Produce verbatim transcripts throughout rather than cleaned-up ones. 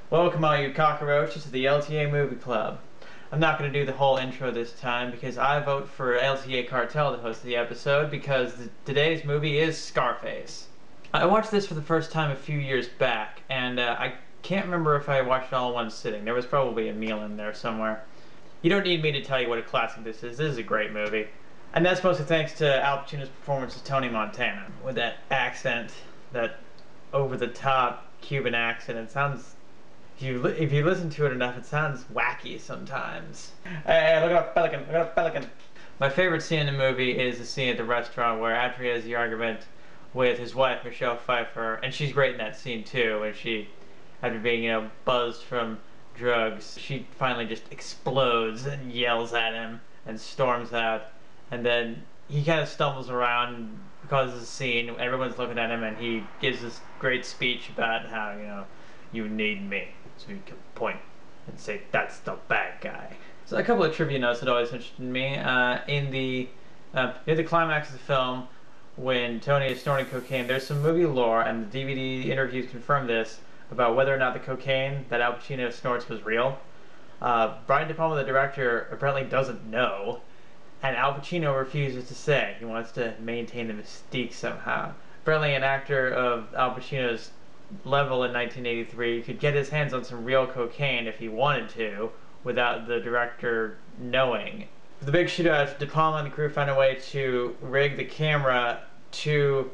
Welcome all you cockroaches to the L T A Movie Club. I'm not going to do the whole intro this time because I vote for L T A Cartel to host the episode because the, today's movie is Scarface. I watched this for the first time a few years back, and uh, I can't remember if I watched it all in one sitting. There was probably a meal in there somewhere. You don't need me to tell you what a classic this is. This is a great movie. And that's mostly thanks to Al Pacino's performance as Tony Montana. With that accent, that over-the-top Cuban accent, it sounds... If you, li if you listen to it enough, it sounds wacky sometimes. Hey, look at a pelican, look at a pelican. My favorite scene in the movie is the scene at the restaurant where after he has the argument with his wife, Michelle Pfeiffer, and she's great in that scene too, when she, after being, you know, buzzed from drugs, she finally just explodes and yells at him and storms out, and then he kind of stumbles around, causes a scene, everyone's looking at him, and he gives this great speech about how, you know, you need me. So you can point and say, that's the bad guy. So a couple of trivia notes that always interested me. Uh, in the uh, near the climax of the film, when Tony is snorting cocaine, there's some movie lore, and the D V D interviews confirm this, about whether or not the cocaine that Al Pacino snorts was real. Uh, Brian DePalma, the director, apparently doesn't know, and Al Pacino refuses to say. He wants to maintain the mystique somehow. Apparently an actor of Al Pacino's level in nineteen eighty-three could get his hands on some real cocaine if he wanted to without the director knowing. For the big shootout, De Palma and the crew found a way to rig the camera to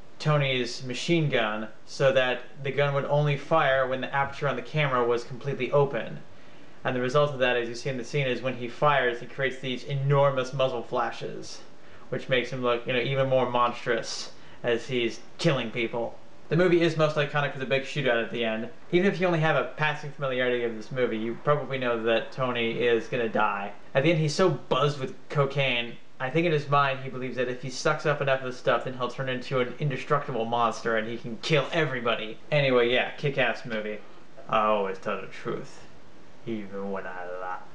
Tony's machine gun so that the gun would only fire when the aperture on the camera was completely open. And the result of that, as you see in the scene, is when he fires, he creates these enormous muzzle flashes, which makes him look, you know, even more monstrous as he's killing people. The movie is most iconic for the big shootout at the end. Even if you only have a passing familiarity of this movie, you probably know that Tony is gonna die. At the end, he's so buzzed with cocaine, I think in his mind he believes that if he sucks up enough of the stuff, then he'll turn into an indestructible monster and he can kill everybody. Anyway, yeah, kick-ass movie. I always tell the truth, even when I lie.